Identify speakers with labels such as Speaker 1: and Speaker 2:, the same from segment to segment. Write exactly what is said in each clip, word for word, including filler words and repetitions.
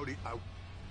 Speaker 1: Cody out.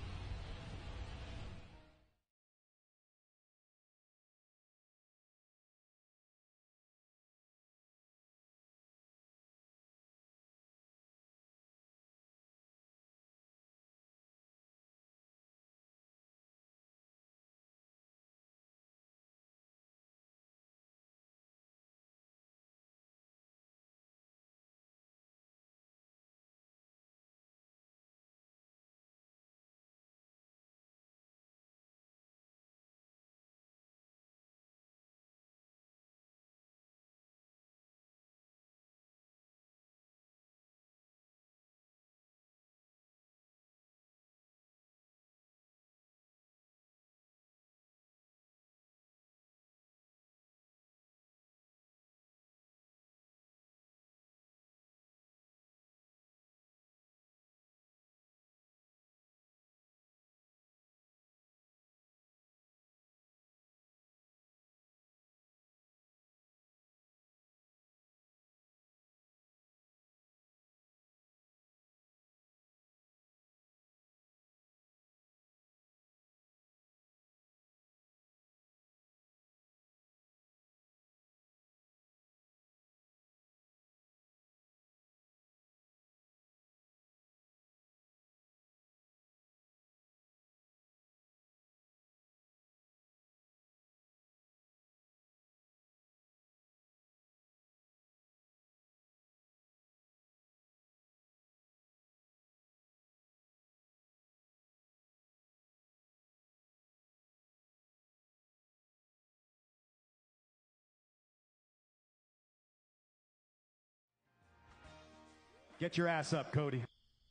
Speaker 2: Get your ass up, Cody.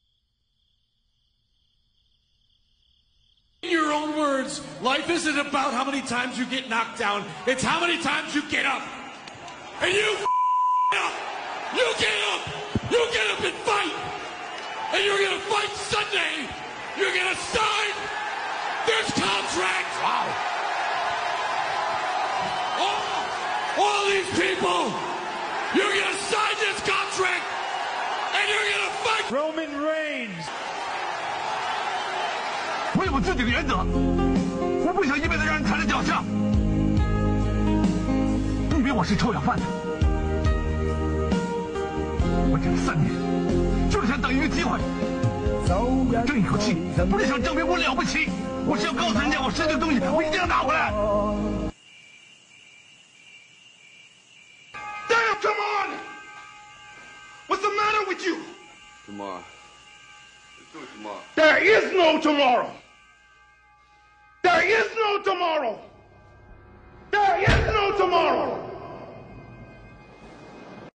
Speaker 3: In your own words, life isn't about how many times you get knocked down. It's how many times you get up. And you up. You get up. You get up and fight. And you're going to fight Sunday. You're going to sign this contract. Wow. All, all these people, you're going to sign this contract. And you're gonna fight
Speaker 2: Roman Reigns.
Speaker 4: 我有我自己的原则，我不想一辈子让人踩在脚下。你以为我是臭要饭的？我这三年就是想等一个机会，争一口气，不是想证明我了不起，我是要告诉人家我失去的东西，我一定要拿回来。
Speaker 5: Damn, come on! What's the matter with you?
Speaker 6: Tomorrow. Let's do it tomorrow.
Speaker 5: There is no tomorrow. There is no tomorrow. There is no tomorrow.